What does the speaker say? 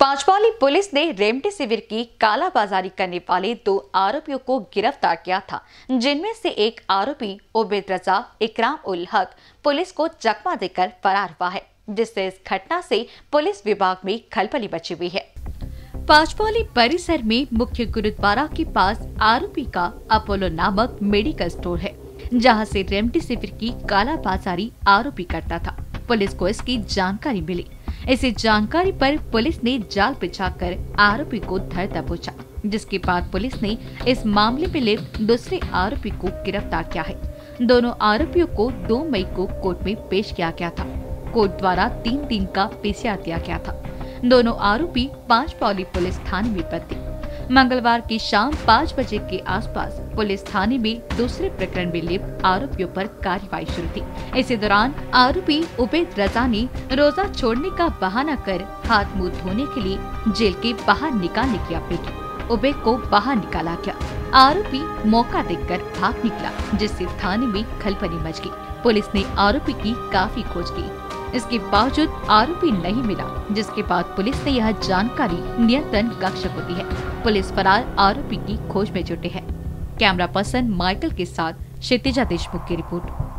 पांचपाली police ने remdesivir की कालाबाजारी करने वाले 2 आरोपियों को गिरफ्तार किया था, जिनमें से एक आरोपी उबैद रजा इकराम उल हक पुलिस को चकमा देकर फरार हुआ है, जिससे इस घटना से पुलिस विभाग में खलबली मची हुई है। पांचपाली परिसर में मुख्य गुरुद्वारा के पास आरोपी का अपोलो नामक मेडिकल स्टोर है, जहां से रेमडेसिविर की कालाबाजारी आरोपी करता था। पुलिस को इसकी जानकारी मिली। इसी जानकारी पर पुलिस ने जाल बिछाकर आरोपी को धर दबोचा, जिसके बाद पुलिस ने इस मामले में लिप्त दूसरे आरोपी को गिरफ्तार किया है। दोनों आरोपियों को 2 मई को कोर्ट में पेश किया गया था। कोर्ट द्वारा 3 दिन का PCR दिया गया था। दोनों आरोपी पांचपाली पुलिस थाने में बंद थे। मंगलवार की शाम 5 बजे के आसपास पुलिस थाने में दूसरे प्रकरण में लिप्त आरोपियों पर कार्रवाई शुरू थी। इसी दौरान आरोपी उबैद रजा ने रोजा छोड़ने का बहाना कर हाथ मुंह धोने के लिए जेल के बाहर निकालने की अपील की। उबैद को बाहर निकाला गया। आरोपी मौका देखकर भाग निकला, जिससे थाने में खलबली मच गई। पुलिस ने आरोपी की काफी खोज की। इसके बावजूद आरोपी नहीं मिला, जिसके बाद पुलिस ने यह जानकारी नियंत्रण कक्ष को दी है। पुलिस फरार आरोपी की खोज में जुटे है। कैमरा पर्सन माइकल के साथ क्षितिजा देशमुख की रिपोर्ट।